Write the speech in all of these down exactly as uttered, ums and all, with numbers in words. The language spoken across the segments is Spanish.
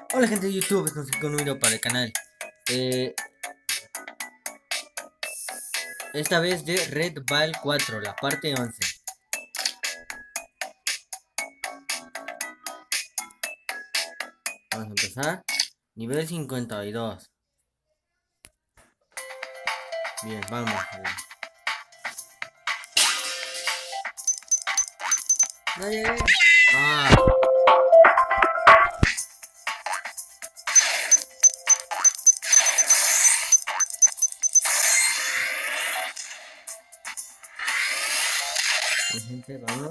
Hola gente de YouTube, estamos aquí con un video para el canal. Eh, esta vez de Red Ball cuatro, la parte once. Vamos a empezar. Nivel cincuenta y dos. Bien, vamos. No llegué. Ah. Bien, gente, vamos.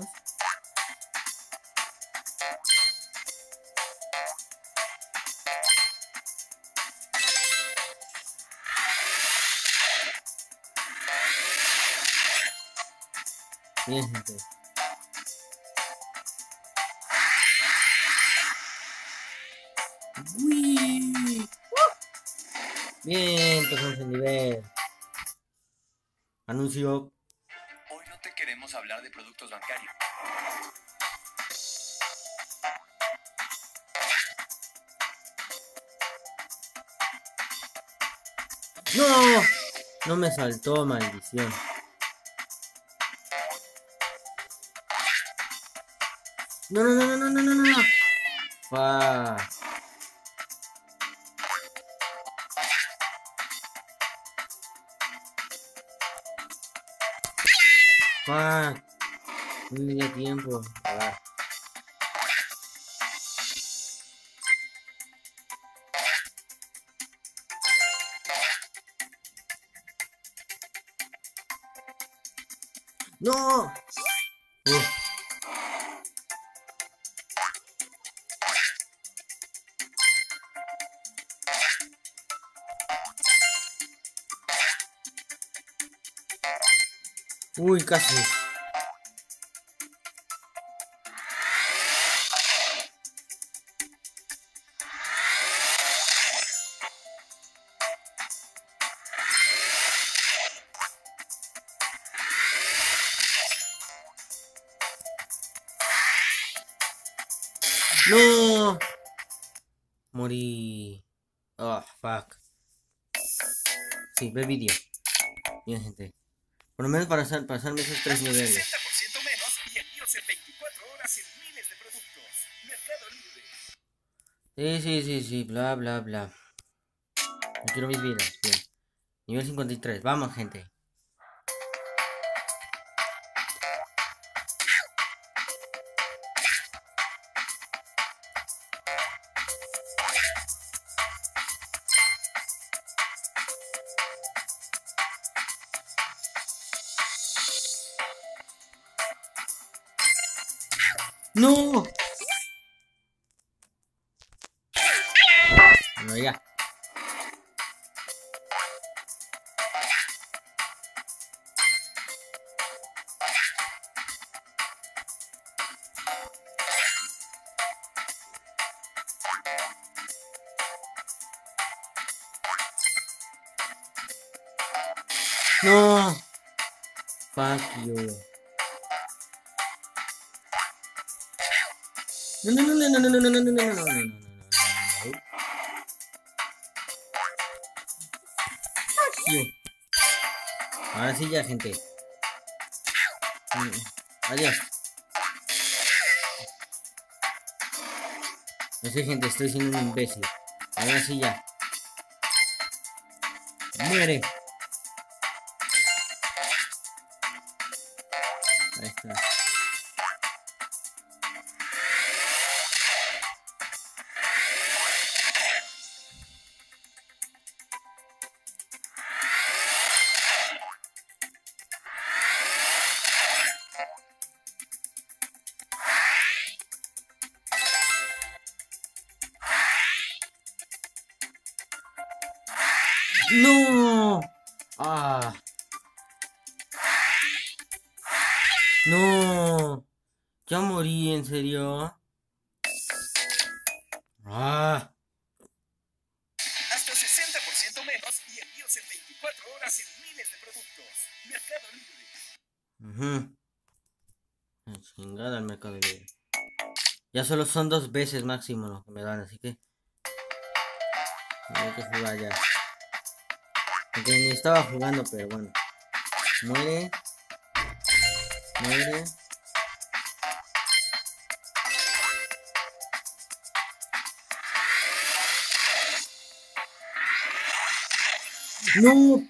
Bien, gente. Uy. Bien, pasamos el nivel. Anuncio. Hoy no te queremos hablar de productos bancarios. No, no me saltó, maldición. No, no, no, no, no, no, no, no. Fuck. Fuck. No me dio tiempo. Ah. No. Uf. Uy, casi. No. Morí. Oh, fuck. Sí, ve vídeo. Bien, gente. Por lo menos para hacer, pasarme esos tres niveles. sesenta por ciento menos y envíos en veinticuatro horas en miles de productos. Mercado Libre. Sí, sí, sí, sí. Bla, bla, bla. No quiero mis vidas. Bien. Nivel cincuenta y tres. Vamos, gente. ¡No! Bueno, ya. No. Fuck you. No, no, no, no, no, no, no, no, no, no, no, no, no, no, no, no. Fuck you. Ahora sí ya, gente. Mm, Adiós. No sé, gente, estoy siendo un imbécil. Ahora sí ya. Muere. Ahí está. No. Ah. No. Ya morí, en serio. Ah. Hasta sesenta por ciento menos y envíos en veinticuatro horas en miles de productos. Mercado Libre. Uh -huh. Chingada el mercado libre. Ya solo son dos veces máximo lo que me dan, así que Hay que jugar ya. Porque ni estaba jugando, pero bueno. Muere. Muere. ¡No!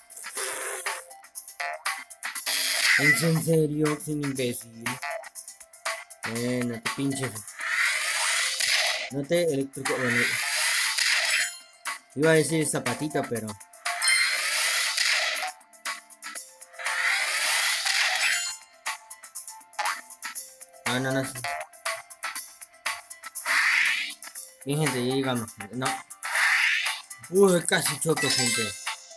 ¿Es en serio? Sin imbécil. Eh, no te pinches. No te electrico. Bueno, iba a decir zapatito, pero. No, no, no. Bien, gente, ya llegamos. No. Uy, casi choco, gente.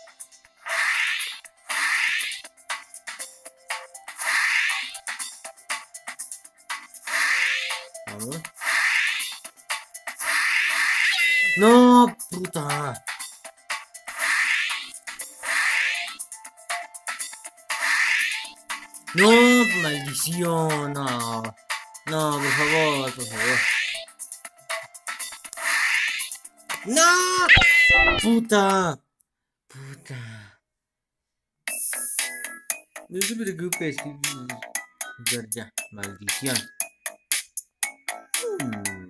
Vamos. No, puta. No, maldición, no. No, por favor, por favor. ¡No! ¡Puta! ¡Puta! No te preocupes. Ya, ya, maldición. Hmm.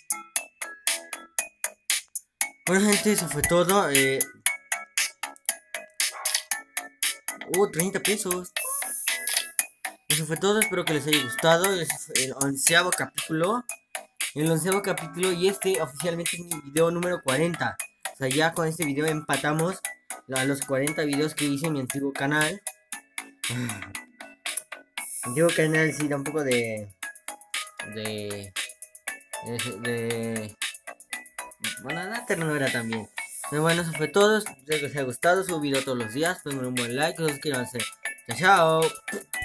Bueno, gente, eso fue todo. Eh... Uh, treinta pesos. Eso fue todo, espero que les haya gustado. Ese fue el onceavo capítulo. El onceavo capítulo y este oficialmente es mi video número cuarenta. O sea, ya con este video empatamos a los cuarenta videos que hice en mi antiguo canal. Mi antiguo canal sí da un poco de... De... De... de bueno, la ternura también. Pero bueno, eso fue todo. Espero que les haya gustado. Subo video todos los días. Pongan un buen like. Suscríbanse. Chao, chao.